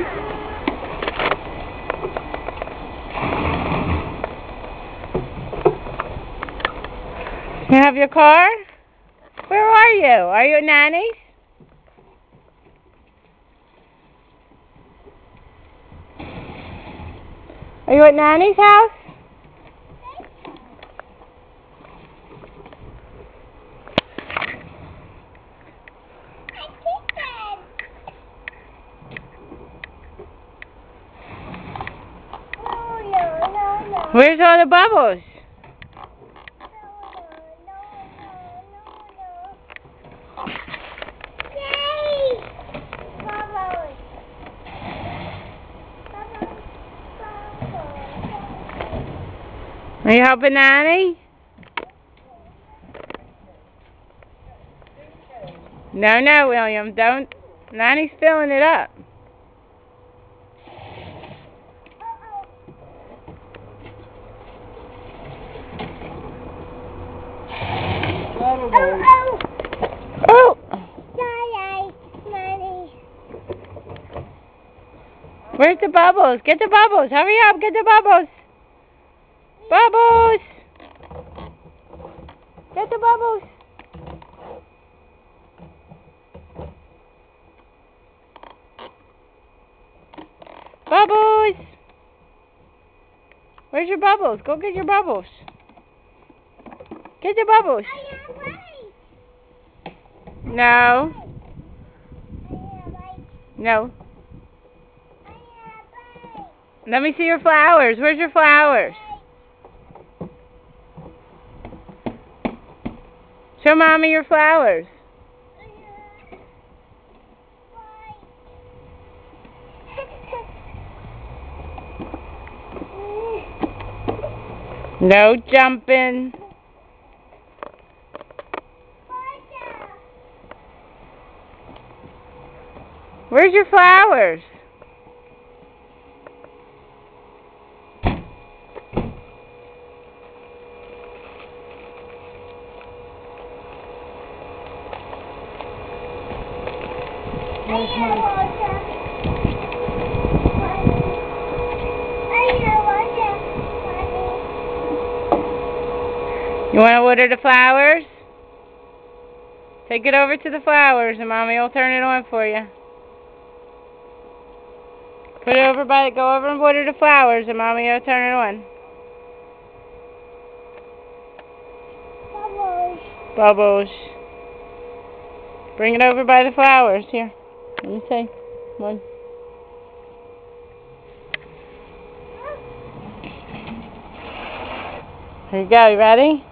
You have your car? Where are you? Are you at Nanny's? Are you at Nanny's house? Where's all the bubbles? Are you helping Nanny? No, William, don't. Nanny's filling it up. Oh! Where's the bubbles? Get the bubbles. Hurry up, get the bubbles. Bubbles! Get the bubbles. Bubbles! Where's your bubbles? Go get your bubbles. Get the bubbles. No. No. Let me see your flowers. Where's your flowers? Show Mommy your flowers. No jumping. Where's your flowers? You want to water the flowers? Take it over to the flowers and Mommy will turn it on for you. Put it over go over and water the flowers and Mommy will turn it on. Bubbles. Bring it over by the flowers. Here. Let me see. One. Here you go. You ready?